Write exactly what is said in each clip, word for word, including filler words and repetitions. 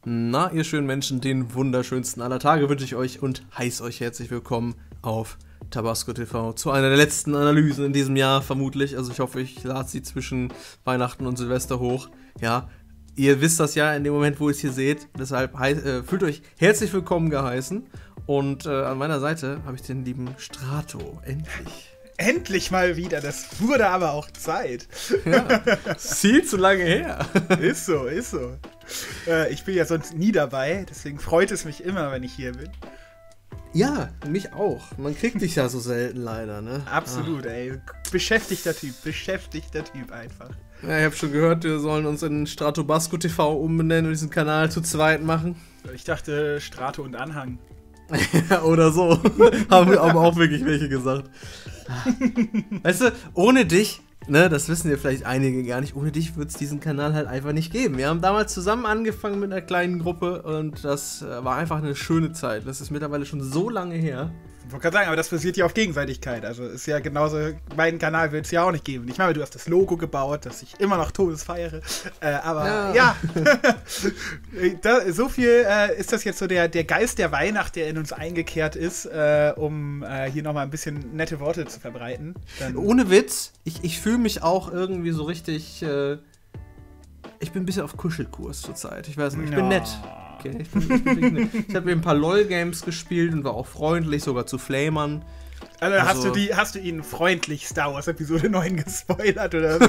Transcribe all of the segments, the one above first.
Na, ihr schönen Menschen, den wunderschönsten aller Tage wünsche ich euch und heiße euch herzlich willkommen auf Tabasco T V zu einer der letzten Analysen in diesem Jahr vermutlich. Also ich hoffe, ich lade sie zwischen Weihnachten und Silvester hoch. Ja, ihr wisst das ja in dem Moment, wo ihr es hier seht. Deshalb heiß, äh, fühlt euch herzlich willkommen geheißen. Und äh, an meiner Seite habe ich den lieben Strato. Endlich. Endlich mal wieder, das wurde aber auch Zeit. Ja, viel zu lange her. Ist so, ist so. Äh, ich bin ja sonst nie dabei, deswegen freut es mich immer, wenn ich hier bin. Ja, mich auch. Man kriegt dich ja so selten leider, ne? Absolut, ah. ey. Beschäftigter Typ, beschäftigter Typ einfach. Ja, ich habe schon gehört, wir sollen uns in Stratobasco T V umbenennen und diesen Kanal zu zweit machen. Ich dachte Strato und Anhang. Oder so. Haben wir aber auch wirklich welche gesagt. Weißt du, ohne dich, ne, das wissen ja vielleicht einige gar nicht, ohne dich wird es diesen Kanal halt einfach nicht geben. Wir haben damals zusammen angefangen mit einer kleinen Gruppe und das war einfach eine schöne Zeit. Das ist mittlerweile schon so lange her. Ich wollte gerade sagen, aber das basiert ja auf Gegenseitigkeit. Also ist ja genauso, meinen Kanal wird es ja auch nicht geben. Ich meine, du hast das Logo gebaut, das ich immer noch todesfeiere. Äh, aber ja, ja. da, so viel äh, ist das jetzt so der, der Geist der Weihnacht, der in uns eingekehrt ist, äh, um äh, hier nochmal ein bisschen nette Worte zu verbreiten. Dann ohne Witz, ich, ich fühle mich auch irgendwie so richtig, äh, ich bin ein bisschen auf Kuschelkurs zurzeit. Ich weiß nicht, ich bin no. nett. Okay, ich, ich, ich habe mir ein paar LOL-Games gespielt und war auch freundlich, sogar zu Flamern. Also, also hast, du die, hast du ihnen freundlich Star Wars Episode neun gespoilert, oder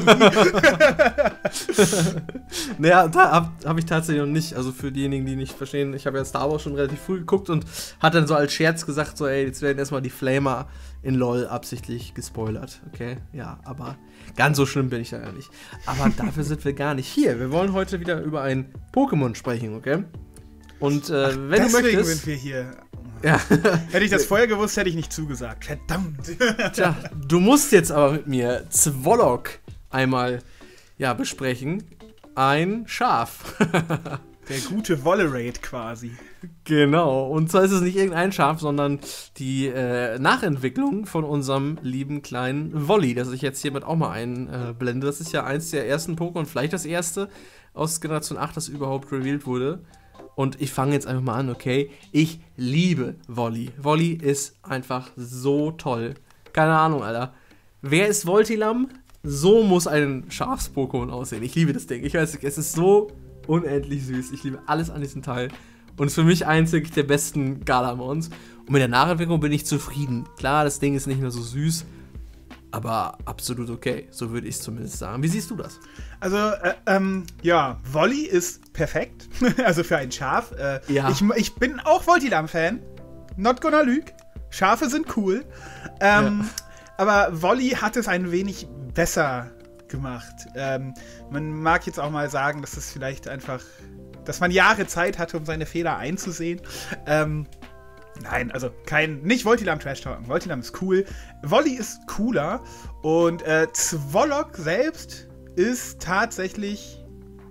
wie? Naja, da habe hab ich tatsächlich noch nicht. Also für diejenigen, die nicht verstehen, ich habe ja Star Wars schon relativ früh geguckt und hat dann so als Scherz gesagt, so ey, jetzt werden erstmal die Flamer in LOL absichtlich gespoilert. Okay, ja, aber ganz so schlimm bin ich da ja nicht. Aber dafür sind wir gar nicht hier. Wir wollen heute wieder über ein Pokémon sprechen, okay? Und äh, Ach, wenn du deswegen möchtest... sind wir hier. Ja. Hätte ich das vorher gewusst, hätte ich nicht zugesagt. Verdammt. Tja, du musst jetzt aber mit mir Zwolok einmal ja, besprechen. Ein Schaf. Der gute Wolleraid quasi. Genau. Und zwar ist es nicht irgendein Schaf, sondern die äh, Nachentwicklung von unserem lieben kleinen Wolli, das ich jetzt hiermit auch mal einblende. Das ist ja eins der ersten Pokémon, vielleicht das erste aus Generation acht, das überhaupt revealed wurde. Und ich fange jetzt einfach mal an, okay? Ich liebe Wolli. Wolli ist einfach so toll. Keine Ahnung, Alter. Wer ist Voltilam? So muss ein Schafs-Pokémon aussehen. Ich liebe das Ding. Ich weiß nicht, es ist so unendlich süß. Ich liebe alles an diesem Teil. Und ist für mich einzig der besten Galamons. Und mit der Nachentwicklung bin ich zufrieden. Klar, das Ding ist nicht mehr so süß, aber absolut okay. So würde ich es zumindest sagen. Wie siehst du das? Also, äh, ähm, ja, Wolli ist perfekt. Also für ein Schaf. Äh, ja. ich, ich bin auch Voltilam-Fan. Not gonna lüg. Schafe sind cool. Ähm, ja. Aber Wolli hat es ein wenig besser gemacht. Ähm, man mag jetzt auch mal sagen, dass es vielleicht einfach, dass man Jahre Zeit hatte, um seine Fehler einzusehen. Ähm, Nein, also kein, nicht Voltilam Trash Talken. Voltilam ist cool. Wolli ist cooler. Und äh, Zwolok selbst ist tatsächlich,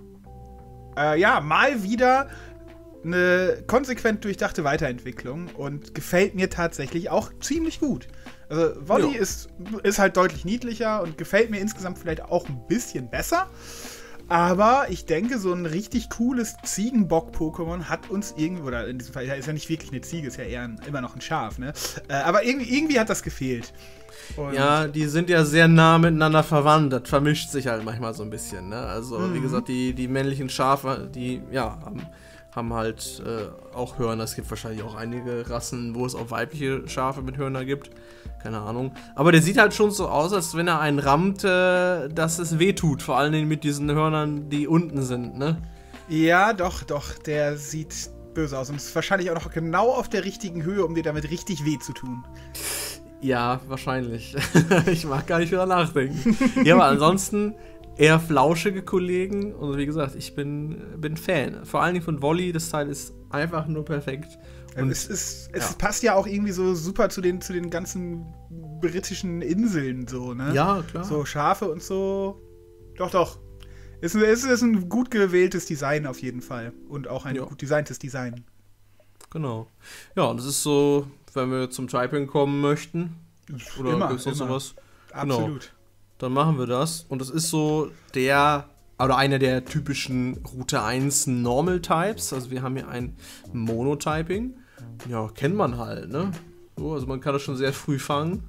äh, ja, mal wieder eine konsequent durchdachte Weiterentwicklung und gefällt mir tatsächlich auch ziemlich gut. Also Wolli ist, ist halt deutlich niedlicher und gefällt mir insgesamt vielleicht auch ein bisschen besser. Aber ich denke, so ein richtig cooles Ziegenbock-Pokémon hat uns irgendwie, oder in diesem Fall ist ja nicht wirklich eine Ziege, ist ja eher ein, immer noch ein Schaf, ne? Äh, aber irgendwie, irgendwie hat das gefehlt. Und ja, die sind ja sehr nah miteinander verwandt. Das vermischt sich halt manchmal so ein bisschen, ne? Also, mhm. wie gesagt, die, die männlichen Schafe, die, ja, haben, haben halt äh, auch Hörner. Es gibt wahrscheinlich auch einige Rassen, wo es auch weibliche Schafe mit Hörner gibt. Keine Ahnung. Aber der sieht halt schon so aus, als wenn er einen rammt, äh, dass es wehtut. Vor allen Dingen mit diesen Hörnern, die unten sind, ne? Ja, doch, doch. Der sieht böse aus. Und ist wahrscheinlich auch noch genau auf der richtigen Höhe, um dir damit richtig weh zu tun. Ja, wahrscheinlich. Ich mag gar nicht wieder nachdenken. Ja, aber ansonsten eher flauschige Kollegen. Und wie gesagt, ich bin, bin Fan. Vor allen Dingen von Wolli. Das Teil ist einfach nur perfekt. Und es, ist, es ja. passt ja auch irgendwie so super zu den, zu den ganzen britischen Inseln, so, ne? Ja, klar. So Schafe und so. Doch, doch. Es ist, es ist ein gut gewähltes Design auf jeden Fall. Und auch ein ja. gut designtes Design. Genau. Ja, und das ist so, wenn wir zum Typing kommen möchten. Oder immer, gibt's noch immer. sowas? Absolut. Genau. Dann machen wir das. Und das ist so der oder einer der typischen Route eins Normal Types. Also wir haben hier ein Monotyping. Ja, kennt man halt, ne? So, also man kann das schon sehr früh fangen.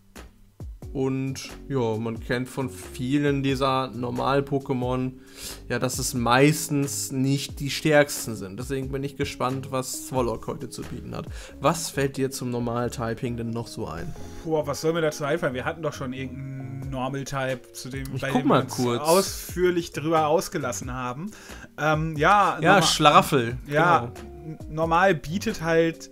Und ja, man kennt von vielen dieser Normal-Pokémon, ja, dass es meistens nicht die stärksten sind. Deswegen bin ich gespannt, was Zwolok heute zu bieten hat. Was fällt dir zum Normal-Typing denn noch so ein? Boah, was soll mir dazu einfallen? Wir hatten doch schon irgendeinen Normal-Type, zu dem, ich bei guck dem mal wir uns kurz. ausführlich drüber ausgelassen haben. Ähm, ja, Ja, norma- Schlaraffel. Ja, n- normal bietet halt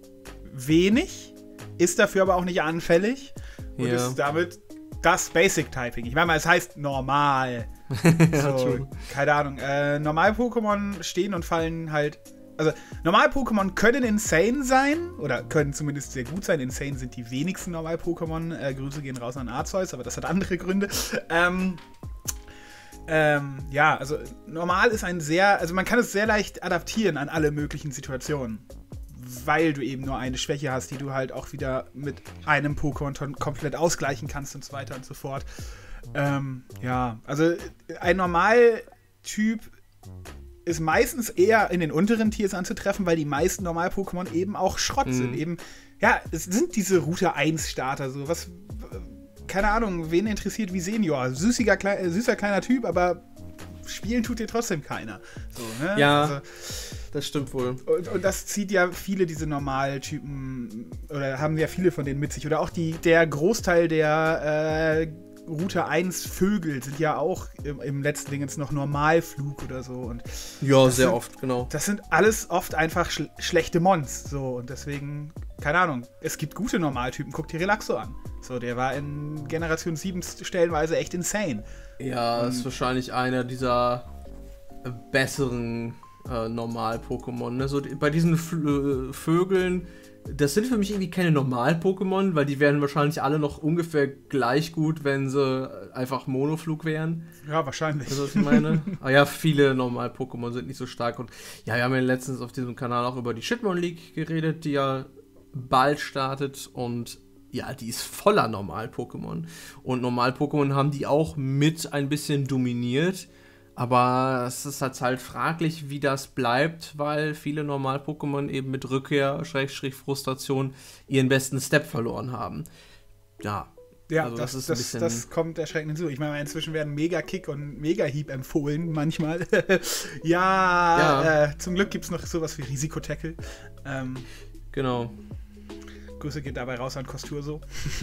wenig, ist dafür aber auch nicht anfällig und Ja. ist damit das Basic-Typing. Ich meine mal, es heißt normal. Ja, So, true. keine Ahnung. Äh, Normal-Pokémon stehen und fallen halt. Also, Normal-Pokémon können insane sein, oder können zumindest sehr gut sein. Insane sind die wenigsten Normal-Pokémon. Äh, Grüße gehen raus an Arceus, aber das hat andere Gründe. Ähm, ähm, ja, also, normal ist ein sehr. Also, man kann es sehr leicht adaptieren an alle möglichen Situationen. Weil du eben nur eine Schwäche hast, die du halt auch wieder mit einem Pokémon komplett ausgleichen kannst und so weiter und so fort. Ähm, ja, also ein Normaltyp ist meistens eher in den unteren Tiers anzutreffen, weil die meisten Normal-Pokémon eben auch Schrott Mhm. sind. Eben, ja, es sind diese Route eins Starter, so was, keine Ahnung, wen interessiert wie Senior? Süßiger, klei- äh, süßer kleiner Typ, aber spielen tut dir trotzdem keiner. So, ne? Ja. Also, Das stimmt wohl. und, und das zieht ja viele diese Normaltypen, oder haben ja viele von denen mit sich. Oder auch die, der Großteil der äh, Route eins Vögel sind ja auch im, im letzten Ding jetzt noch Normalflug oder so. Und Ja, das sehr sind, oft, genau. Das sind alles oft einfach schl schlechte Mons. So, und deswegen, keine Ahnung, es gibt gute Normaltypen. Guck dir Relaxo an. So, der war in Generation sieben stellenweise echt insane. Ja, ist wahrscheinlich einer dieser äh, besseren äh, Normal-Pokémon. Ne? So, die, bei diesen F äh, Vögeln, das sind für mich irgendwie keine Normal-Pokémon, weil die wären wahrscheinlich alle noch ungefähr gleich gut, wenn sie einfach Monoflug wären. Ja, wahrscheinlich. Weißt du, was ich meine? Aber ja, viele Normal-Pokémon sind nicht so stark. Und ja, wir haben ja letztens auf diesem Kanal auch über die Shitmon League geredet, die ja bald startet. Und ja, die ist voller Normal-Pokémon. Und Normal-Pokémon haben die auch mit ein bisschen dominiert. Aber es ist halt, halt fraglich, wie das bleibt, weil viele Normal-Pokémon eben mit Rückkehr, Schrägstrich Frustration, ihren besten Step verloren haben. Ja, Ja, also das, das ist das, ein bisschen- das kommt erschreckend hinzu. Ich meine, inzwischen werden Mega-Kick und Mega-Hieb empfohlen, manchmal. ja, Ja. Äh, zum Glück gibt es noch sowas wie Risikotackle. Ähm, genau. Grüße geht dabei raus an Kosturso.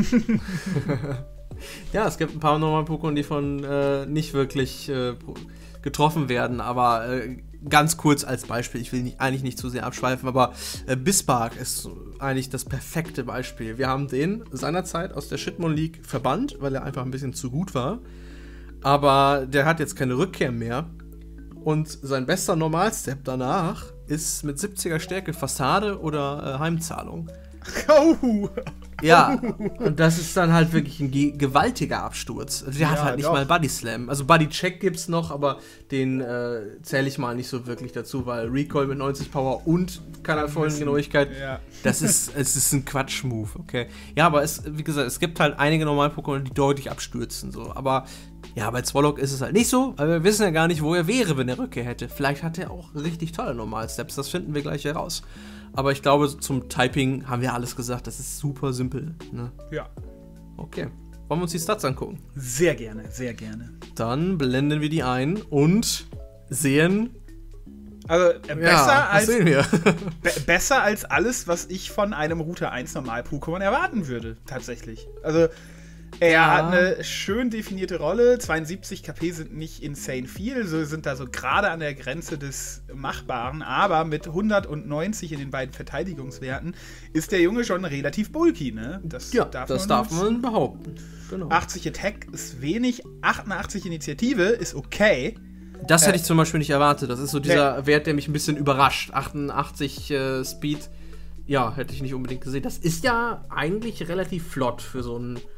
Ja, es gibt ein paar Normal-Pokémon, die von äh, nicht wirklich äh, getroffen werden, aber äh, ganz kurz als Beispiel, ich will nicht, eigentlich nicht zu sehr abschweifen, aber äh, Bisbark ist eigentlich das perfekte Beispiel. Wir haben den seinerzeit aus der Shitmon League verbannt, weil er einfach ein bisschen zu gut war, aber der hat jetzt keine Rückkehr mehr und sein bester Normalstep danach ist mit siebziger Stärke Fassade oder äh, Heimzahlung. Oh, Ja, und das ist dann halt wirklich ein ge gewaltiger Absturz. Also der Ja, hat halt nicht doch. mal Body Slam. Also Body Check gibt's noch, aber den äh, zähle ich mal nicht so wirklich dazu, weil Recoil mit neunzig Power und keiner vollen Genauigkeit, Ja. das ist, es ist ein Quatsch-Move, okay. Ja, aber es, wie gesagt, es gibt halt einige Normal-Pokémon, die deutlich abstürzen, so. Aber ja, bei Zwolok ist es halt nicht so, weil wir wissen ja gar nicht, wo er wäre, wenn er Rückkehr hätte. Vielleicht hat er auch richtig tolle Normal-Steps, das finden wir gleich heraus. Aber ich glaube, zum Typing haben wir alles gesagt, das ist super simpel, ne? Ja, Okay. Wollen wir uns die Stats angucken? sehr gerne, sehr gerne. Dann blenden wir die ein und sehen. Also äh, besser, ja, was als, sehen wir? be besser als alles, was ich von einem Route eins Normal-Pokémon erwarten würde, tatsächlich. Also, er Ja. hat eine schön definierte Rolle. zweiundsiebzig K P sind nicht insane viel, so sind da so gerade an der Grenze des Machbaren, aber mit hundertneunzig in den beiden Verteidigungswerten ist der Junge schon relativ bulky, ne? Das Ja, das darf man behaupten. Genau. achtzig Attack ist wenig, achtundachtzig Initiative ist okay. Das hätte Äh, ich zum Beispiel nicht erwartet. Das ist so dieser Wert, der mich ein bisschen überrascht. achtundachtzig äh, Speed, ja, hätte ich nicht unbedingt gesehen. Das ist ja eigentlich relativ flott für so einen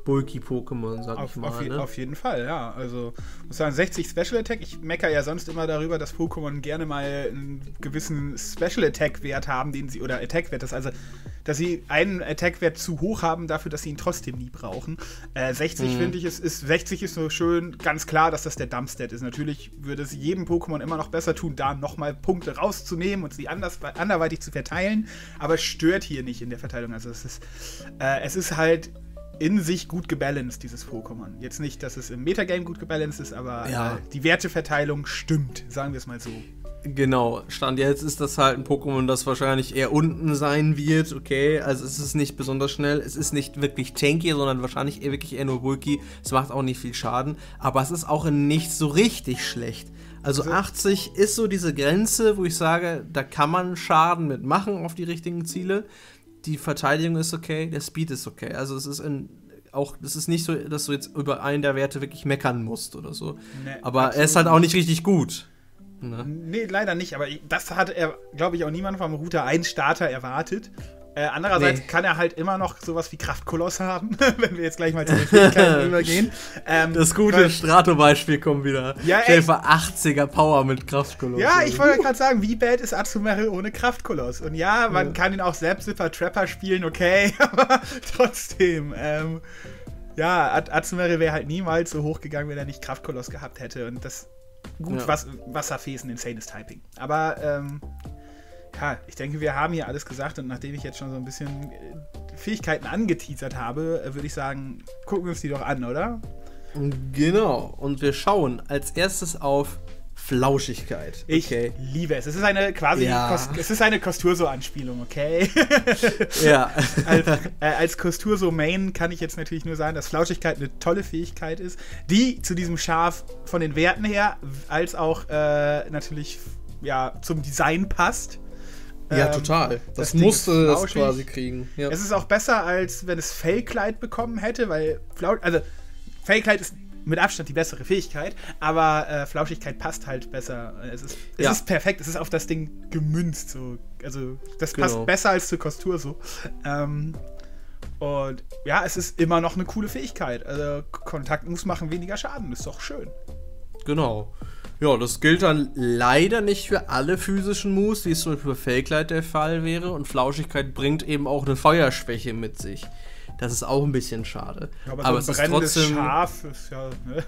Bulky-Pokémon, sag Auf, ich mal. auf, je, ne? auf jeden Fall, ja. Also, ich muss sagen, sechzig Special Attack. Ich meckere ja sonst immer darüber, dass Pokémon gerne mal einen gewissen Special Attack Wert haben, den sie, oder Attack Wert, das also, dass sie einen Attack Wert zu hoch haben dafür, dass sie ihn trotzdem nie brauchen. Äh, sechzig Mhm. finde ich, ist, ist, sechzig ist so schön, ganz klar, dass das der Dumpstat ist. Natürlich würde es jedem Pokémon immer noch besser tun, da nochmal Punkte rauszunehmen und sie anders, anderweitig zu verteilen, aber es stört hier nicht in der Verteilung. Also, es ist, äh, es ist halt in sich gut gebalanced, dieses Pokémon. Jetzt nicht, dass es im Metagame gut gebalanced ist, aber Ja. äh, die Werteverteilung stimmt, sagen wir es mal so. Genau, Stand jetzt ist das halt ein Pokémon, das wahrscheinlich eher unten sein wird, okay, also es ist nicht besonders schnell, es ist nicht wirklich tanky, sondern wahrscheinlich eher wirklich eher nur bulky, es macht auch nicht viel Schaden, aber es ist auch nicht so richtig schlecht. Also Also- achtzig ist so diese Grenze, wo ich sage, da kann man Schaden mitmachen auf die richtigen Ziele, die Verteidigung ist okay, der Speed ist okay, also es ist in auch, es ist nicht so, dass du jetzt über einen der Werte wirklich meckern musst oder so, Nee, aber er ist halt auch nicht richtig gut. Ne? Nee, leider nicht, aber das hat er, glaube ich, auch niemand vom Router eins Starter erwartet. Äh, andererseits Nee. kann er halt immer noch sowas wie Kraftkoloss haben, wenn wir jetzt gleich mal zu den Fähigkeiten übergehen. Ähm, Das gute weil- Strato-Beispiel kommt wieder. Ja, Stell dir echt. vor, achtziger Power mit Kraftkoloss. Ja, ich wollte gerade sagen, wie bad ist Azumarill ohne Kraftkoloss? Und ja, man Ja. kann ihn auch Selbstzipper Trapper spielen, okay, aber trotzdem, ähm, ja, Az- Azumarill wäre halt niemals so hoch gegangen, wenn er nicht Kraftkoloss gehabt hätte. Und das, gut, Ja. was, Wasserfesen, insanes Typing. Aber, ähm, ja, ich denke, wir haben hier alles gesagt und nachdem ich jetzt schon so ein bisschen äh, Fähigkeiten angeteasert habe, äh, würde ich sagen, gucken wir uns die doch an, oder? Genau. Und wir schauen als erstes auf Flauschigkeit. Ich Okay. liebe es. Es ist eine quasi, Ja. Kost, es ist eine Kosturso-Anspielung, okay? Ja. als, äh, als Kosturso-Main kann ich jetzt natürlich nur sagen, dass Flauschigkeit eine tolle Fähigkeit ist, die zu diesem Schaf von den Werten her als auch äh, natürlich ja, zum Design passt. Ja, Ähm, total. das Das, Ding musste ist das flauschig. quasi kriegen. Ja. Es ist auch besser, als wenn es Fake-Light bekommen hätte, weil Flau also Fake-Light ist mit Abstand die bessere Fähigkeit, aber äh, Flauschigkeit passt halt besser. Es ist, es Ja. ist perfekt, es ist auf das Ding gemünzt. So. Also das Genau. passt besser als zur Kostur so. Ähm, und ja, es ist immer noch eine coole Fähigkeit. Also Kontaktmoves machen weniger Schaden, ist doch schön. Genau. Ja, das gilt dann leider nicht für alle physischen Moves, wie es zum Beispiel bei Fake Light der Fall wäre. Und Flauschigkeit bringt eben auch eine Feuerschwäche mit sich. Das ist auch ein bisschen schade. Ja, aber so es ein ist brennendes trotzdem. Schaf ist ja. Ne?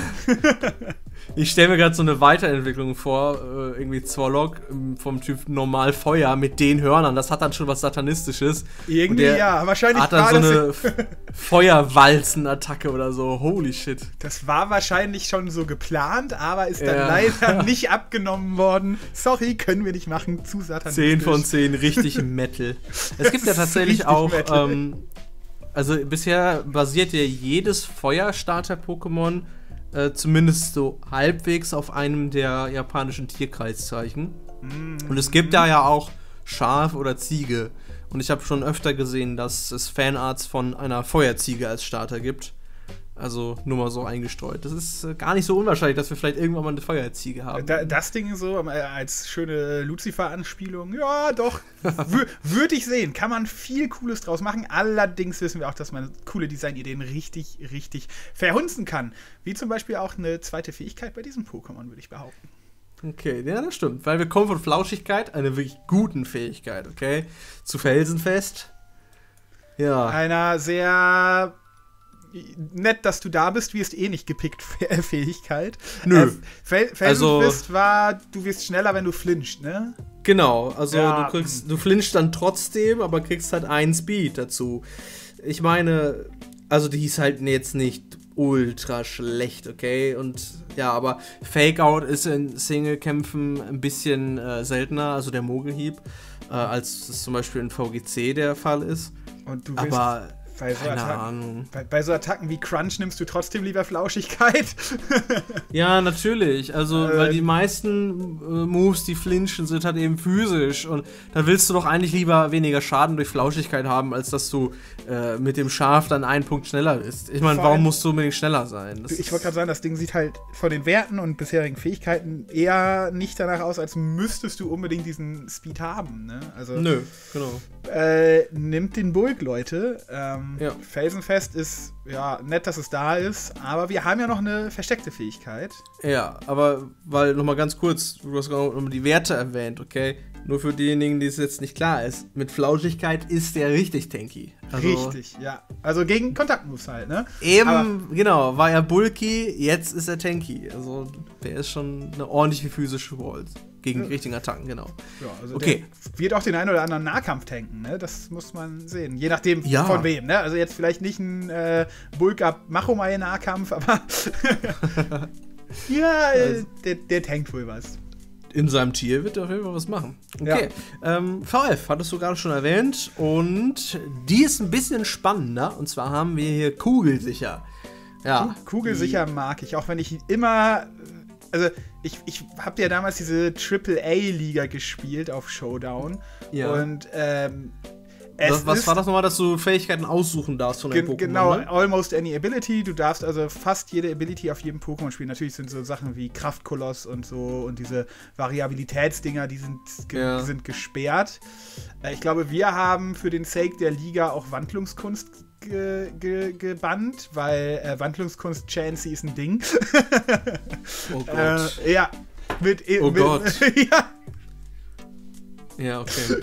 Ich stelle mir gerade so eine Weiterentwicklung vor, äh, irgendwie Zwolok ähm, vom Typ Normal Feuer mit den Hörnern. Das hat dann schon was Satanistisches. Irgendwie Und der ja, wahrscheinlich Hat dann war so das. eine F- Feuerwalzen-Attacke oder so. Holy shit. Das war wahrscheinlich schon so geplant, aber ist dann Ja. leider nicht abgenommen worden. Sorry, können wir nicht machen. Zu satanistisch. zehn von zehn, richtig Metal. Es gibt ja ist tatsächlich richtig auch, Metal. ähm, also bisher basiert ja jedes Feuerstarter-Pokémon äh, zumindest so halbwegs auf einem der japanischen Tierkreiszeichen. Und es gibt da ja auch Schaf oder Ziege. Und ich habe schon öfter gesehen, dass es Fanarts von einer Feuerziege als Starter gibt. Also nur mal so eingestreut. Das ist äh, gar nicht so unwahrscheinlich, dass wir vielleicht irgendwann mal eine Feuerziege haben. Da, das Ding so äh, als schöne Lucifer-Anspielung, ja doch, wür- würde ich sehen. Kann man viel Cooles draus machen. Allerdings wissen wir auch, dass man coole Designideen richtig, richtig verhunzen kann. Wie zum Beispiel auch eine zweite Fähigkeit bei diesem Pokémon, würde ich behaupten. Okay, ja, das stimmt. Weil wir kommen von Flauschigkeit, einer wirklich guten Fähigkeit, okay? Zu Felsenfest. Ja. Einer sehr nett, dass du da bist, wirst eh nicht gepickt Fäh- Fähigkeit. Nö. Äh, Fel Also- Felsenfist war, du wirst schneller, wenn du flinchst, ne? Genau, also Ja. du kriegst, du flinchst dann trotzdem, aber kriegst halt einen Speed dazu. Ich meine, also die ist halt jetzt nicht ultra schlecht, okay? Und ja, aber Fake-Out ist in Single-Kämpfen ein bisschen äh, seltener, also der Mogelhieb, äh, als es zum Beispiel in V G C der Fall ist. Und du willst Aber bei so, keine Attacken, Ahnung. bei, bei so Attacken wie Crunch nimmst du trotzdem lieber Flauschigkeit. Ja, natürlich. Also, Äh, weil die meisten äh, Moves, die flinchen, sind halt eben physisch. Und da willst du doch eigentlich lieber weniger Schaden durch Flauschigkeit haben, als dass du äh, mit dem Schaf dann einen Punkt schneller bist. Ich meine, Vor warum allem- musst du unbedingt schneller sein? Das Ich wollte gerade sagen, das Ding sieht halt von den Werten und bisherigen Fähigkeiten eher nicht danach aus, als müsstest du unbedingt diesen Speed haben. Ne? Also Nö, genau. äh, nimmt den Bulk, Leute. Ähm, Ähm, Ja. Felsenfest ist, ja, nett, dass es da ist, aber wir haben ja noch eine versteckte Fähigkeit. Ja, aber, weil, nochmal ganz kurz, du hast gerade noch die Werte erwähnt, okay? Nur für diejenigen, die es jetzt nicht klar ist. Mit Flauschigkeit ist der richtig tanky. Also Richtig, ja. Also gegen Kontaktmoves halt, ne? Eben, Aber genau, war er bulky, jetzt ist er tanky. Also, der ist schon eine ordentliche physische Wall. Gegen die richtigen Attacken, genau. ja, also Okay. der wird auch den einen oder anderen Nahkampf tanken, ne? Das muss man sehen. Je nachdem Ja. von wem, ne? Also jetzt vielleicht nicht ein äh, Bulk-Up-Machomai-Nahkampf, aber ja, äh, Also- der, der tankt wohl was. In seinem Tier wird er auf jeden Fall was machen. Okay. Ähm, V F hattest du gerade schon erwähnt. Und die ist ein bisschen spannender. Und zwar haben wir hier Kugelsicher. Ja. Kugelsicher mag ich, auch wenn ich immer. Also, ich, ich habe ja damals diese Triple A-Liga gespielt auf Showdown. Ja. Und, ähm. Es Was, was ist war das nochmal, dass du Fähigkeiten aussuchen darfst von deinem gen Pokémon? genau, Ne? almost any ability. Du darfst also fast jede Ability auf jedem Pokémon spielen. Natürlich sind so Sachen wie Kraftkoloss und so und diese Variabilitätsdinger, die sind, ge Ja. sind gesperrt. Äh, ich glaube, wir haben für den Sake der Liga auch Wandlungskunst ge ge gebannt, weil äh, Wandlungskunst Chansey ist ein Ding. Oh Gott. äh, ja. Mit, Oh mit, Gott. ja. Ja, okay.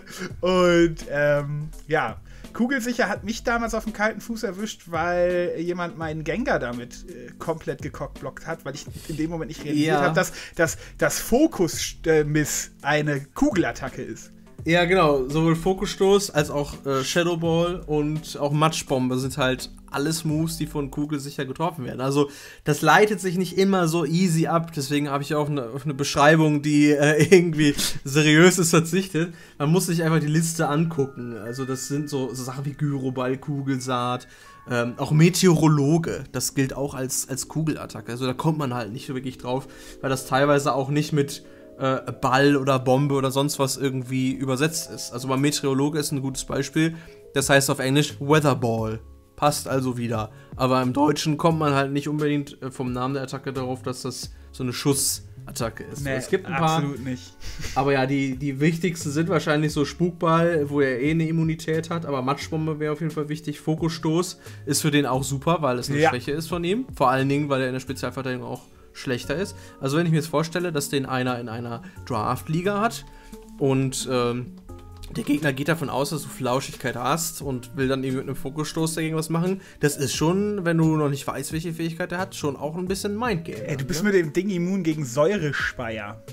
Und ähm, ja, Kugelsicher hat mich damals auf dem kalten Fuß erwischt, weil jemand meinen Gengar damit äh, komplett gecockblockt hat, weil ich in dem Moment nicht realisiert Ja. habe, dass, dass das Fokus-Miss eine Kugelattacke ist. Ja, genau. Sowohl Fokusstoß als auch äh, Shadow Ball und auch Matschbombe sind halt alles Moves, die von Kugelsicher getroffen werden. Also das leitet sich nicht immer so easy ab. Deswegen habe ich auch eine, auf eine Beschreibung, die äh, irgendwie seriös ist, verzichtet. Man muss sich einfach die Liste angucken. Also das sind so, so Sachen wie Gyroball, Kugelsaat, ähm, auch Meteorologe. Das gilt auch als, als Kugelattacke. Also da kommt man halt nicht so wirklich drauf, weil das teilweise auch nicht mit äh, Ball oder Bombe oder sonst was irgendwie übersetzt ist. Also bei Meteorologe ist ein gutes Beispiel. Das heißt auf Englisch Weatherball. Passt also wieder. Aber im Deutschen kommt man halt nicht unbedingt äh, vom Namen der Attacke darauf, dass das so eine Schussattacke ist. Nee, es gibt ein paar, absolut nicht. aber ja, die, die wichtigsten sind wahrscheinlich so Spukball, wo er eh eine Immunität hat, aber Matschbombe wäre auf jeden Fall wichtig. Fokusstoß ist für den auch super, weil es eine Ja. Schwäche ist von ihm. Vor allen Dingen, weil er in der Spezialverteidigung auch schlechter ist. Also wenn ich mir jetzt vorstelle, dass den einer in einer Draft-Liga hat und ähm, der Gegner geht davon aus, dass du Flauschigkeit hast und will dann irgendwie mit einem Fokusstoß dagegen was machen. Das ist schon, wenn du noch nicht weißt, welche Fähigkeit er hat, schon auch ein bisschen Mindgame. Ey, du bist ne? mit dem Ding immun gegen Säurespeier.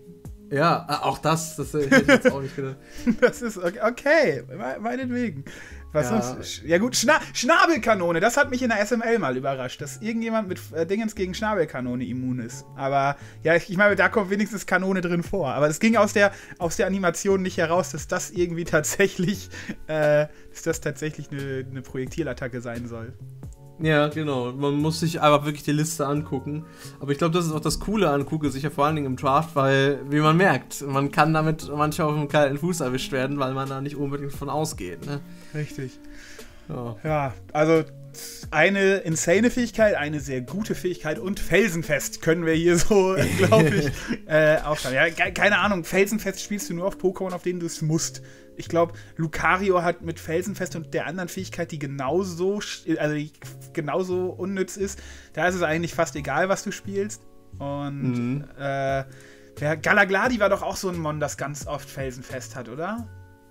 Ja, äh, auch das, das hätte ich jetzt auch nicht gedacht. Das ist okay, okay, me- meinetwegen. Was Ja. sonst? Ja gut, Schna Schnabelkanone, das hat mich in der S M L mal überrascht, dass irgendjemand mit äh, Dingens gegen Schnabelkanone immun ist. Aber ja, ich, ich meine, da kommt wenigstens Kanone drin vor. Aber es ging aus der, aus der Animation nicht heraus, dass das irgendwie tatsächlich, äh, dass das tatsächlich eine, eine Projektilattacke sein soll. Ja, genau. Man muss sich einfach wirklich die Liste angucken. Aber ich glaube, das ist auch das Coole an Kugelsicher, vor allen Dingen im Draft, weil, wie man merkt, man kann damit manchmal auf dem kalten Fuß erwischt werden, weil man da nicht unbedingt von ausgeht. Ne? Richtig. Ja. Ja, also eine insane Fähigkeit, eine sehr gute Fähigkeit und felsenfest können wir hier so, glaube ich, äh, aufschreiben. Ja, ke keine Ahnung, felsenfest spielst du nur auf Pokémon, auf denen du es musst. Ich glaube, Lucario hat mit felsenfest und der anderen Fähigkeit, die genauso, also die genauso unnütz ist, da ist es eigentlich fast egal, was du spielst. Und Mhm. äh, der Galagladi war doch auch so ein Mon, das ganz oft felsenfest hat, oder?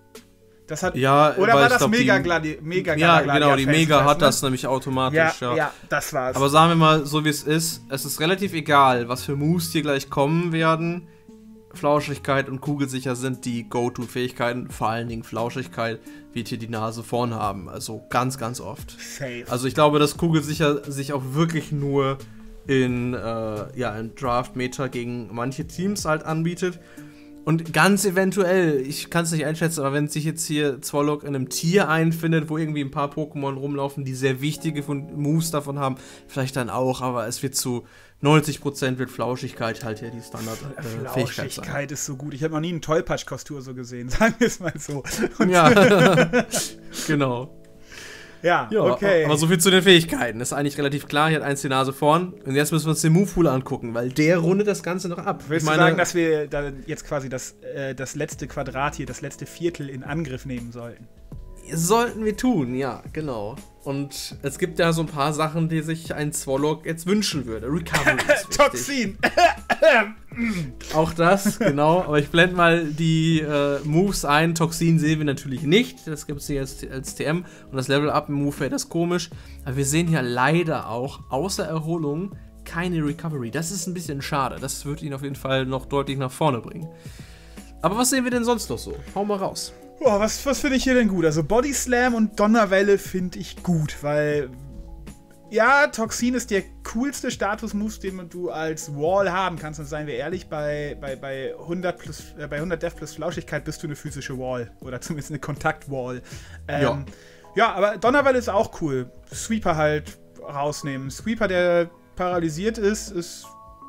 Das hat, Ja, oder weil war ich das glaub, Mega die- Gladi Mega Ja, Galagladi genau, die Mega felsenfest, hat ne? das nämlich automatisch, Ja, ja. ja, das war's. Aber sagen wir mal, so wie es ist, es ist relativ egal, was für Moves hier gleich kommen werden. Flauschigkeit und Kugelsicher sind die Go-To-Fähigkeiten. Vor allen Dingen Flauschigkeit wird hier die Nase vorn haben. Also ganz, ganz oft. Safe. Also ich glaube, dass Kugelsicher sich auch wirklich nur in, äh, ja, in Draft-Meta gegen manche Teams halt anbietet. Und ganz eventuell, ich kann es nicht einschätzen, aber wenn sich jetzt hier Zwolok in einem Tier einfindet, wo irgendwie ein paar Pokémon rumlaufen, die sehr wichtige von Moves davon haben, vielleicht dann auch, aber es wird zu neunzig Prozent wird Flauschigkeit halt hier die Standard-Fähigkeit sein. Flauschigkeit ist so gut. Ich habe noch nie einen Tollpatsch-Kostur so gesehen, sagen wir es mal so. Und Ja, genau. ja, Ja, okay. aber so viel zu den Fähigkeiten. Ist eigentlich relativ klar, hier hat eins die Nase vorn. Und jetzt müssen wir uns den Move-Pool angucken, weil der rundet das Ganze noch ab. Willst Ich du meine, sagen, dass wir dann jetzt quasi das, äh, das letzte Quadrat hier, das letzte Viertel in Angriff nehmen sollten? Sollten wir tun, ja, genau. Und es gibt ja so ein paar Sachen, die sich ein Zwolok jetzt wünschen würde. Recovery ist Toxin! Auch das, genau. Aber ich blende mal die äh, Moves ein. Toxin sehen wir natürlich nicht. Das gibt es hier als, als T M. Und das Level-Up-Move wäre das komisch. Aber wir sehen hier leider auch, außer Erholung, keine Recovery. Das ist ein bisschen schade. Das wird ihn auf jeden Fall noch deutlich nach vorne bringen. Aber was sehen wir denn sonst noch so? Hau mal raus. Oh, was was finde ich hier denn gut? Also Body Slam und Donnerwelle finde ich gut, weil ja, Toxin ist der coolste Status-Move, den du als Wall haben kannst. Und seien wir ehrlich, bei, bei, bei, hundert plus, äh, bei hundert Def plus Flauschigkeit bist du eine physische Wall. Oder zumindest eine Kontakt-Wall. Ähm, ja. ja, aber Donnerwelle ist auch cool. Sweeper halt rausnehmen. Sweeper, der paralysiert ist, ist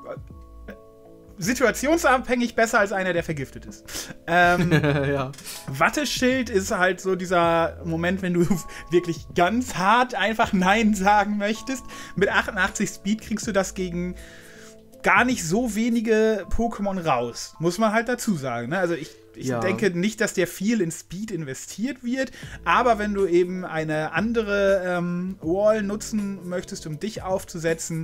situationsabhängig besser als einer, der vergiftet ist. Ähm, ja. Watteschild ist halt so dieser Moment, wenn du wirklich ganz hart einfach Nein sagen möchtest. Mit achtundachtzig Speed kriegst du das gegen gar nicht so wenige Pokémon raus. Muss man halt dazu sagen. Ne? Also ich, ich ja. denke nicht, dass der viel in Speed investiert wird, aber wenn du eben eine andere ähm, Wall nutzen möchtest, um dich aufzusetzen,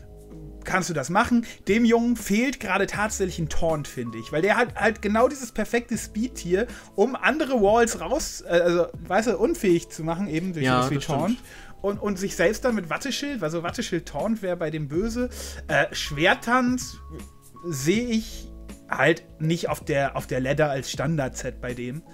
kannst du das machen. Dem Jungen fehlt gerade tatsächlich ein Taunt, finde ich. Weil der hat halt genau dieses perfekte Speed-Tier, um andere Walls raus, äh, also, weißt du, unfähig zu machen, eben durch ja, das wie Taunt. Und, und sich selbst dann mit Watteschild, also Watteschild Taunt wäre bei dem böse. Äh, Schwertanz sehe ich halt nicht auf der, auf der Ladder als Standard-Set bei dem.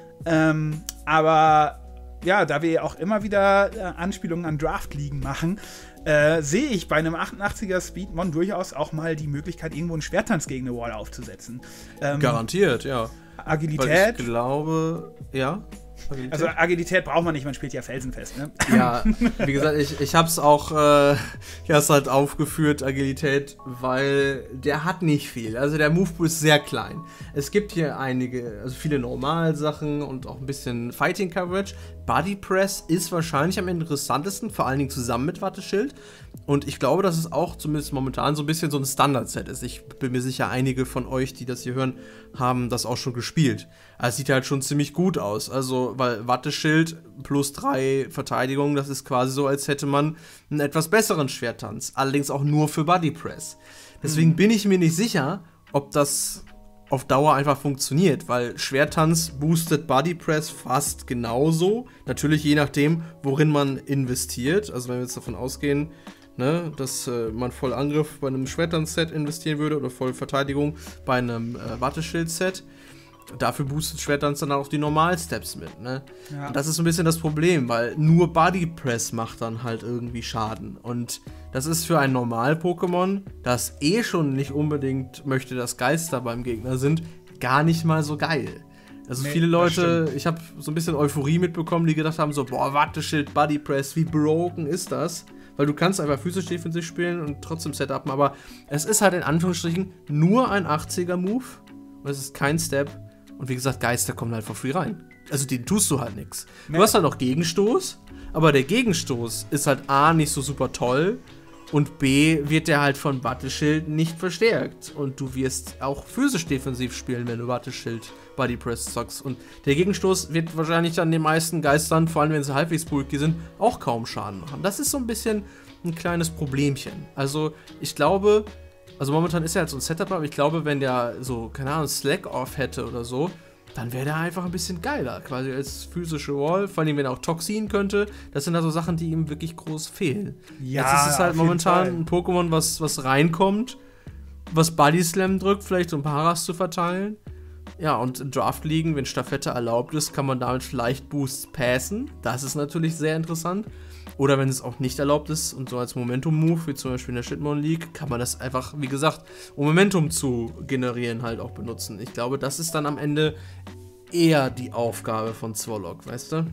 Ähm, aber ja, da wir auch immer wieder äh, Anspielungen an Draft-Ligen machen, Äh, sehe ich bei einem achtundachtziger Speedmon durchaus auch mal die Möglichkeit, irgendwo einen Schwertanz gegen eine Wall aufzusetzen. Ähm, Garantiert, ja. Agilität. Weil ich glaube, ja. Agilität. Also Agilität braucht man nicht, man spielt ja felsenfest, ne? Ja, wie gesagt, ich, ich hab's auch, äh, ich hab's halt aufgeführt, Agilität, weil der hat nicht viel. Also der Movepool ist sehr klein. Es gibt hier einige, also viele Normalsachen und auch ein bisschen Fighting Coverage. Body Press ist wahrscheinlich am interessantesten, vor allen Dingen zusammen mit Watteschild. Und ich glaube, dass es auch zumindest momentan so ein bisschen so ein Standard-Set ist. Ich bin mir sicher, einige von euch, die das hier hören, haben das auch schon gespielt. Also es sieht halt schon ziemlich gut aus. Also, weil Watteschild plus drei Verteidigung, das ist quasi so, als hätte man einen etwas besseren Schwertanz. Allerdings auch nur für Body Press. Deswegen mhm. bin ich mir nicht sicher, ob das auf Dauer einfach funktioniert, weil Schwertanz boostet Body Press fast genauso. Natürlich je nachdem, worin man investiert. Also wenn wir jetzt davon ausgehen, ne, dass äh, man voll Angriff bei einem Schwertanz-Set investieren würde oder voll Verteidigung bei einem äh, Watteschild-Set. Dafür boostet Schwertanz dann auch die Normal-Steps mit, ne? Ja. Und das ist so ein bisschen das Problem, weil nur Body Press macht dann halt irgendwie Schaden. Und das ist für ein Normal-Pokémon, das eh schon nicht unbedingt möchte, dass Geister beim Gegner sind, gar nicht mal so geil. Also nee, viele Leute, ich habe so ein bisschen Euphorie mitbekommen, die gedacht haben so, boah, Watteschild, Body Press, wie broken ist das? Weil du kannst einfach physisch defensiv spielen und trotzdem Setupen, aber es ist halt in Anführungsstrichen nur ein achtziger Move und es ist kein Step. Und wie gesagt, Geister kommen halt for free rein. Also denen tust du halt nichts. Du hast halt noch Gegenstoß, aber der Gegenstoß ist halt A, nicht so super toll und B, wird der halt von Watteschild nicht verstärkt. Und du wirst auch physisch defensiv spielen, wenn du Watteschild Body Press zockst. Und der Gegenstoß wird wahrscheinlich dann den meisten Geistern, vor allem wenn sie halbwegs bulky sind, auch kaum Schaden machen. Das ist so ein bisschen ein kleines Problemchen. Also ich glaube... Also momentan ist er halt so ein Setup, aber ich glaube, wenn der so, keine Ahnung, Slack-Off hätte oder so, dann wäre der einfach ein bisschen geiler, quasi als physische Wall, vor allem wenn er auch Toxin könnte. Das sind also Sachen, die ihm wirklich groß fehlen. Ja, jetzt ist es halt momentan ein Pokémon, was, was reinkommt, was Body Slam drückt, vielleicht so ein Paras zu verteilen. Ja, und in Draft-Ligen, wenn Staffette erlaubt ist, kann man damit vielleicht Boosts passen. Das ist natürlich sehr interessant. Oder wenn es auch nicht erlaubt ist und so als Momentum-Move, wie zum Beispiel in der Shitmon League, kann man das einfach, wie gesagt, um Momentum zu generieren, halt auch benutzen. Ich glaube, das ist dann am Ende eher die Aufgabe von Zwolok, weißt du?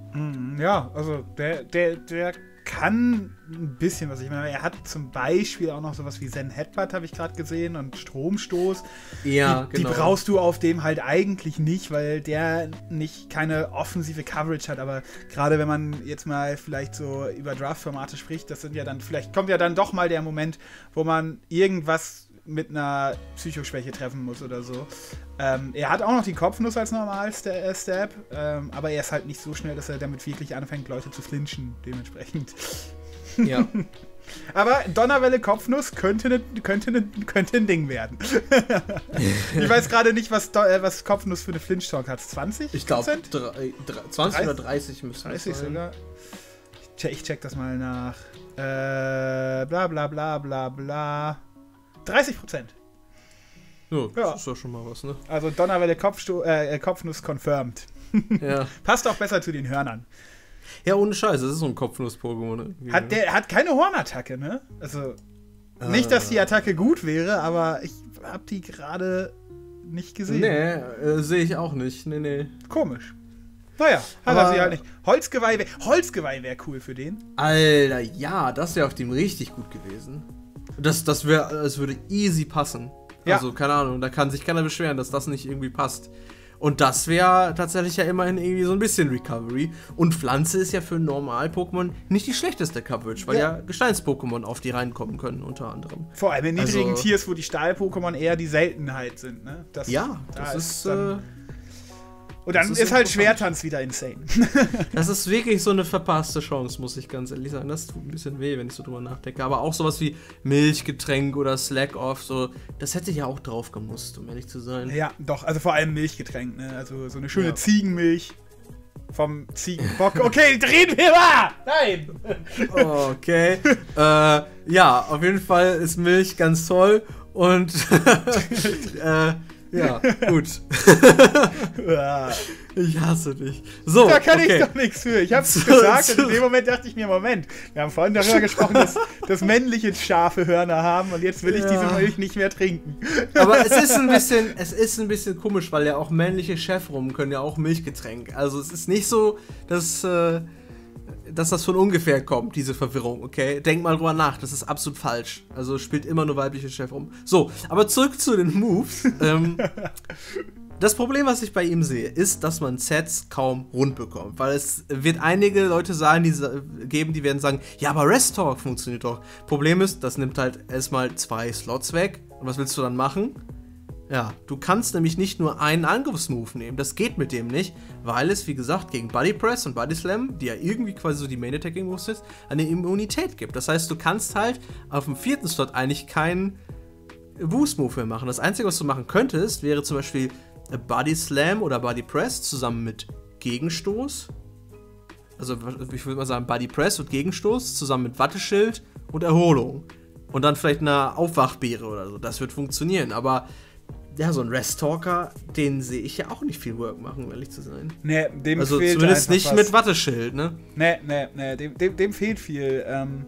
Ja, also der, der, der kann ein bisschen was. Ich meine, er hat zum Beispiel auch noch sowas wie Zen Headbutt, habe ich gerade gesehen, und Stromstoß. Ja, die, genau. Die brauchst du auf dem halt eigentlich nicht, weil der nicht keine offensive Coverage hat. Aber gerade wenn man jetzt mal vielleicht so über Draft-Formate spricht, das sind ja dann, vielleicht kommt ja dann doch mal der Moment, wo man irgendwas mit einer Psychoschwäche treffen muss oder so. Ähm, er hat auch noch die Kopfnuss als Normal-Stab, ähm, aber er ist halt nicht so schnell, dass er damit wirklich anfängt, Leute zu flinchen, dementsprechend. Ja. Aber Donnerwelle Kopfnuss könnte, ne, könnte, ne, könnte ein Ding werden. Ich weiß gerade nicht, was, äh, was Kopfnuss für eine Flinch-Talk hat. zwanzig? Ich glaube, zwanzig oder dreißig müsste es sein. sogar. Ich check, ich check das mal nach. Äh, bla bla bla bla bla. dreißig Prozent. Ja, das ja. ist doch schon mal was, ne? Also Donnerwelle Kopfsto äh, Kopfnuss confirmed. Ja. Passt auch besser zu den Hörnern. Ja, ohne Scheiß, das ist so ein Kopfnuss-Pokémon. Ne? Hat der hat keine Hornattacke, ne? Also, äh. nicht, dass die Attacke gut wäre, aber ich hab die gerade nicht gesehen. Nee, äh, sehe ich auch nicht. Nee, nee. Komisch. Naja, hat aber er sie halt nicht. Holzgeweih wäre Holzgeweih wär cool für den. Alter, ja, das wäre auf dem richtig gut gewesen. Das, das, wär, das würde easy passen. Ja. Also, keine Ahnung, da kann sich keiner beschweren, dass das nicht irgendwie passt. Und das wäre tatsächlich ja immerhin irgendwie so ein bisschen Recovery. Und Pflanze ist ja für Normal-Pokémon nicht die schlechteste Coverage, weil ja, ja Gesteins-Pokémon auf die reinkommen können, unter anderem. Vor allem in niedrigen also, Tiers, wo die Stahl-Pokémon eher die Seltenheit sind, ne? Das, ja, das da ist... ist dann, äh, und dann das ist, ist halt Schwertanz wieder insane. Das ist wirklich so eine verpasste Chance, muss ich ganz ehrlich sagen. Das tut ein bisschen weh, wenn ich so drüber nachdenke. Aber auch sowas wie Milchgetränk oder Slack-Off, so, das hätte ja auch drauf gemusst, um ehrlich zu sein. Ja, doch, also vor allem Milchgetränk, ne? Also so eine schöne ja. Ziegenmilch vom Ziegenbock. Okay, drehen wir mal! Nein! Okay. äh, ja, auf jeden Fall ist Milch ganz toll und äh, ja, gut. Ich hasse dich. So, da kann okay. ich doch nichts für. Ich hab's gesagt und in dem Moment dachte ich mir, Moment, wir haben vorhin darüber gesprochen, dass, dass männliche scharfe Hörner haben und jetzt will ich ja. diese Milch nicht mehr trinken. Aber es ist ein bisschen, es ist ein bisschen komisch, weil ja auch männliche Chefrum können ja auch Milchgetränk. Also es ist nicht so, dass, äh, dass das von ungefähr kommt, diese Verwirrung, okay? Denk mal drüber nach, das ist absolut falsch. Also spielt immer nur weibliche Chefrum. So, aber zurück zu den Moves. ähm, Das Problem, was ich bei ihm sehe, ist, dass man Sets kaum rund bekommt. Weil es wird einige Leute sagen, die geben, die werden sagen, ja, aber Rest Talk funktioniert doch. Problem ist, das nimmt halt erstmal zwei Slots weg. Und was willst du dann machen? Ja, du kannst nämlich nicht nur einen Angriffsmove nehmen. Das geht mit dem nicht, weil es, wie gesagt, gegen Body Press und Body Slam, die ja irgendwie quasi so die Main Attacking Moves sind, eine Immunität gibt. Das heißt, du kannst halt auf dem vierten Slot eigentlich keinen Boost-Move mehr machen. Das Einzige, was du machen könntest, wäre zum Beispiel Body Slam oder Body Press zusammen mit Gegenstoß. Also ich würde mal sagen Body Press und Gegenstoß zusammen mit Watteschild und Erholung. Und dann vielleicht eine Aufwachbeere oder so. Das wird funktionieren. Aber ja, so ein Rest-Talker, den sehe ich ja auch nicht viel Work machen, um ehrlich zu sein. Nee, dem also fehlt zumindest nicht was. mit Watteschild, ne? Nee, nee, nee, dem, dem, dem fehlt viel. Ähm,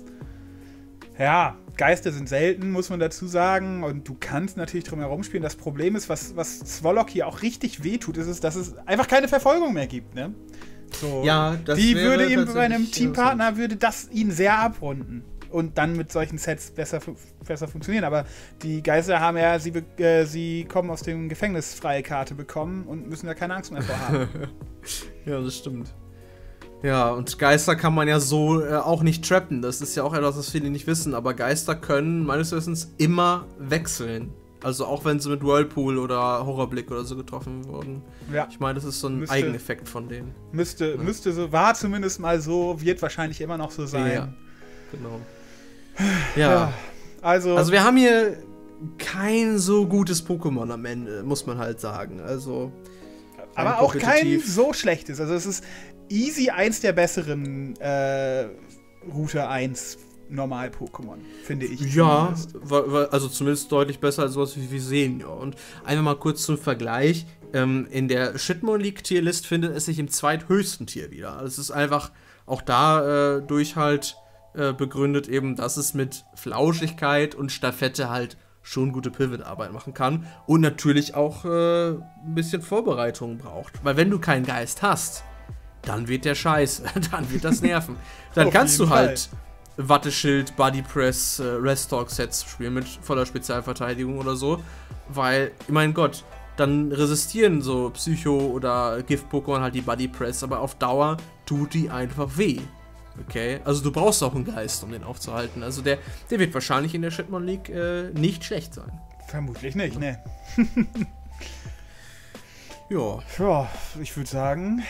ja, Geister sind selten, muss man dazu sagen. Und du kannst natürlich drum herum spielen. Das Problem ist, was, was Swallock hier auch richtig wehtut, ist, ist, dass es einfach keine Verfolgung mehr gibt, ne? So, ja, das die wäre würde ihm bei einem Teampartner würde das ihn sehr abrunden. Und dann mit solchen Sets besser, besser funktionieren. Aber die Geister haben ja, sie, äh, sie kommen aus dem Gefängnis freie Karte bekommen und müssen da keine Angst mehr vor haben. Ja, das stimmt. Ja, und Geister kann man ja so äh, auch nicht trappen. Das ist ja auch etwas, was viele nicht wissen. Aber Geister können meines Wissens immer wechseln. Also auch wenn sie mit Whirlpool oder Horrorblick oder so getroffen wurden. Ja. Ich meine, das ist so ein müsste, Eigeneffekt von denen. Müsste, ja. müsste so, war zumindest mal so, wird wahrscheinlich immer noch so sein. Ja, genau. Ja. ja, also... Also wir haben hier kein so gutes Pokémon am Ende, muss man halt sagen. Also... Aber auch kein so schlechtes. Also es ist easy eins der besseren äh, Route eins Normal-Pokémon, finde ich. Ja, war, war, also zumindest deutlich besser als sowas wie Visenior. Und einfach mal kurz zum Vergleich. Ähm, in der Shitmon League Tierlist findet es sich im zweithöchsten Tier wieder. Also es ist einfach auch da äh, durch halt äh, begründet eben, dass es mit Flauschigkeit und Staffette halt schon gute Pivot-Arbeit machen kann und natürlich auch äh, ein bisschen Vorbereitung braucht. Weil wenn du keinen Geist hast, dann wird der scheiße, dann wird das nerven. Dann kannst du halt Fall. Watteschild, Bodypress, äh, Rest-Talk-Sets spielen mit voller Spezialverteidigung oder so, weil, mein Gott, dann resistieren so Psycho- oder Gift-Pokémon halt die Bodypress, aber auf Dauer tut die einfach weh. Okay, also du brauchst auch einen Geist, um den aufzuhalten. Also der, der wird wahrscheinlich in der Shitmon League äh, nicht schlecht sein. Vermutlich nicht, ne. Ja. Ja, ich würde sagen,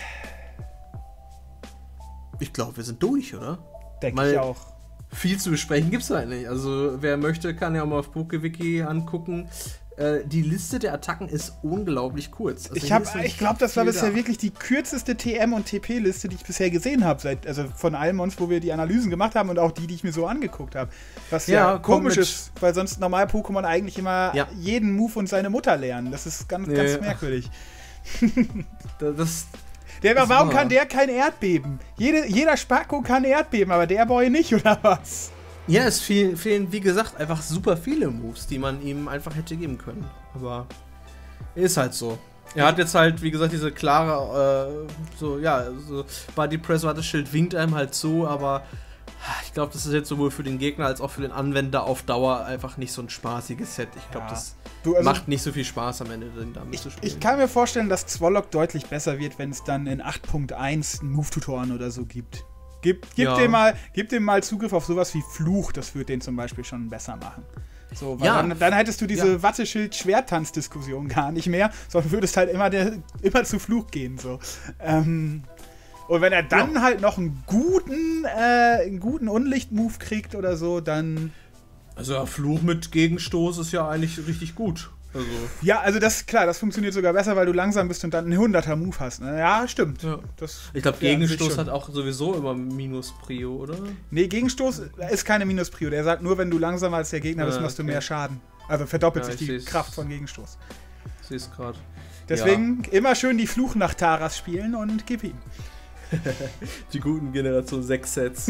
Ich glaube, wir sind durch, oder? denke ich auch. Viel zu besprechen gibt es halt nicht. Also, wer möchte, kann ja auch mal auf PokeWiki angucken. Äh, die Liste der Attacken ist unglaublich kurz. Also Ich, hab- hier ist ich glaube, das war viel bisher da. wirklich die kürzeste T M- und T P-Liste, die ich bisher gesehen habe. Also von allen Mons, wo wir die Analysen gemacht haben und auch die, die ich mir so angeguckt habe. Was ja, Ja, komisch kommt ist, weil sonst normal Pokémon eigentlich immer Ja. jeden Move und seine Mutter lernen. Das ist ganz, Nee. ganz merkwürdig. Das, Der, Das warum war- kann der kein Erdbeben? Jede, jeder Spacko kann Erdbeben, aber der Boy nicht, oder was? ja, es fehlen, fehlen, wie gesagt, einfach super viele Moves, die man ihm einfach hätte geben können. Aber ist halt so. Er hat jetzt halt, wie gesagt, diese klare, äh, so, ja, so Body Press, warte, Schild winkt einem halt so, aber ich glaube, das ist jetzt sowohl für den Gegner als auch für den Anwender auf Dauer einfach nicht so ein spaßiges Set. Ich glaube, Ja. das Du, also, macht nicht so viel Spaß am Ende, den damit zu spielen. ich kann mir vorstellen, dass Zwolok deutlich besser wird, wenn es dann in acht Punkt eins Move-Tutoren oder so gibt. Gib, gib, Ja. dem mal, gib dem mal Zugriff auf sowas wie Fluch, das würde den zum Beispiel schon besser machen. So, weil Ja. dann, dann hättest du diese Ja. Watteschild-Schwertanz-Diskussion gar nicht mehr, sondern würdest halt immer, der, immer zu Fluch gehen. So. Ähm, und wenn er dann halt noch einen guten, äh, einen guten Unlicht-Move kriegt oder so, dann. Also ja, Fluch mit Gegenstoß ist ja eigentlich richtig gut. Also, Ja, also das, klar, das funktioniert sogar besser, weil du langsam bist und dann einen hunderter-Move hast. Ne? Ja, stimmt. ja. Das, Ich glaube, ja, an sich Gegenstoß schon. hat auch sowieso immer Minus-Prio, oder? Nee, Gegenstoß ist keine Minusprio. Der sagt nur, wenn du langsamer als der Gegner bist, Ah, machst du okay. mehr Schaden. Also verdoppelt Ja, sich ich die seh's. Kraft von Gegenstoß. Ich sehe es gerade. Deswegen immer schön die Fluch nach Taras spielen und gib ihm. Die guten Generation sechs Sets.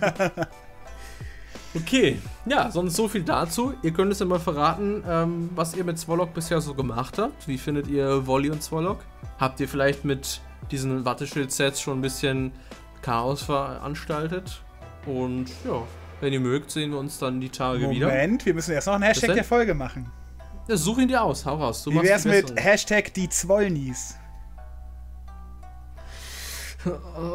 Okay, ja, sonst so viel dazu. Ihr könnt es ja mal verraten, ähm, was ihr mit Zwolok bisher so gemacht habt. Wie findet ihr Volley und Zwolok? Habt ihr vielleicht mit diesen Watteschild-Sets schon ein bisschen Chaos veranstaltet? Und ja, wenn ihr mögt, sehen wir uns dann die Tage wieder. Moment, wir müssen erst noch einen Hashtag denn? der Folge machen. Ja, such ihn dir aus, hau raus. Du Wie machst wär's die mit besseren. Hashtag die Zwollnies? Du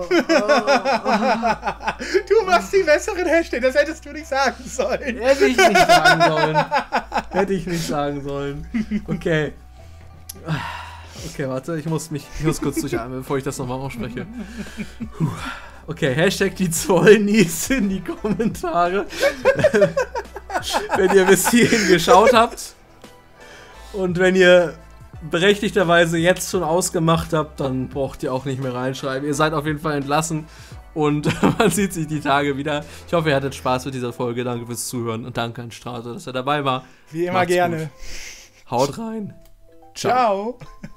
machst die besseren Hashtag, das hättest du nicht sagen sollen. Hätte ich nicht sagen sollen. Hätte ich nicht sagen sollen. Okay. Okay, warte, ich muss mich, ich muss kurz durchatmen, bevor ich das nochmal ausspreche. Puh. Okay, Hashtag die Zollnies in die Kommentare. Wenn ihr bis hierhin geschaut habt. Und wenn ihr berechtigterweise jetzt schon ausgemacht habt, dann braucht ihr auch nicht mehr reinschreiben. Ihr seid auf jeden Fall entlassen und man sieht sich die Tage wieder. Ich hoffe, ihr hattet Spaß mit dieser Folge. Danke fürs Zuhören und danke an Strate, dass er dabei war. Wie immer Macht's gerne. gut. Haut rein. Ciao. Ciao.